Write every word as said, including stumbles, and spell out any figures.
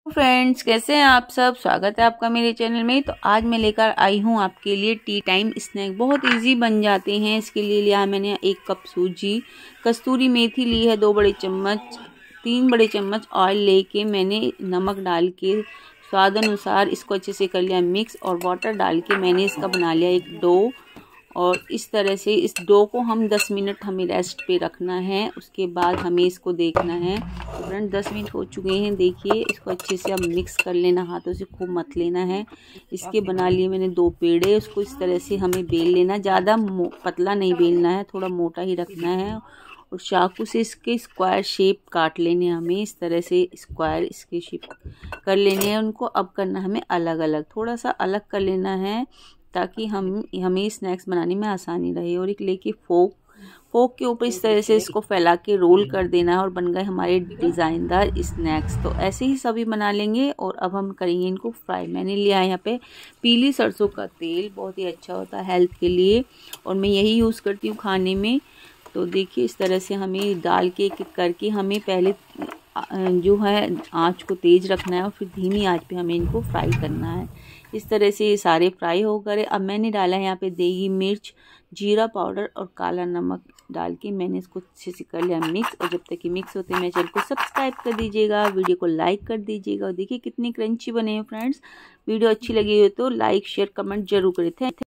Friends, कैसे हैं आप सब। स्वागत है आपका मेरे चैनल में। तो आज मैं लेकर आई हूँ आपके लिए टी टाइम स्नैक। बहुत इजी बन जाते हैं। इसके लिए लिया मैंने एक कप सूजी, कस्तूरी मेथी ली है दो बड़े चम्मच, तीन बड़े चम्मच ऑयल लेके मैंने नमक डाल के स्वाद अनुसार इसको अच्छे से कर लिया मिक्स, और वाटर डाल के मैंने इसका बना लिया एक डो। और इस तरह से इस डो को हम दस मिनट हमें रेस्ट पे रखना है। उसके बाद हमें इसको देखना है। तो फ्रेंड दस मिनट हो चुके हैं, देखिए इसको अच्छे से अब मिक्स कर लेना, हाथों से खूब मत लेना है। इसके बना लिए मैंने दो पेड़े, उसको इस तरह से हमें बेल लेना, ज़्यादा पतला नहीं बेलना है, थोड़ा मोटा ही रखना है। और चाकू से इसके स्क्वायर शेप काट लेने हैं हमें, इस तरह से स्क्वायर इसके शेप कर लेने हैं उनको। अब करना हमें अलग अलग, थोड़ा सा अलग कर लेना है ताकि हम हमें स्नैक्स बनाने में आसानी रहे। और एक लेके फोक फोक के ऊपर इस तरह से इसको फैला के रोल कर देना है और बन गए हमारे डिज़ाइनदार स्नैक्स। तो ऐसे ही सभी बना लेंगे। और अब हम करेंगे इनको फ्राई। मैंने लिया है यहाँ पे पीली सरसों का तेल, बहुत ही अच्छा होता है हेल्थ के लिए, और मैं यही यूज़ करती हूँ खाने में। तो देखिए इस तरह से हमें डाल के एक एक करके हमें पहले जो है आँच को तेज़ रखना है और फिर धीमी आँच पे हमें इनको फ्राई करना है। इस तरह से ये सारे फ्राई हो गए। अब मैंने डाला है यहाँ पे देगी मिर्च, जीरा पाउडर और काला नमक डाल के मैंने इसको अच्छे से कर लिया मिक्स। और जब तक कि मिक्स होते हैं मेरे चैनल को सब्सक्राइब कर दीजिएगा, वीडियो को लाइक कर दीजिएगा। और देखिए कितनी क्रंची बने हैं फ्रेंड्स। वीडियो अच्छी लगी हो तो लाइक शेयर कमेंट जरूर करें।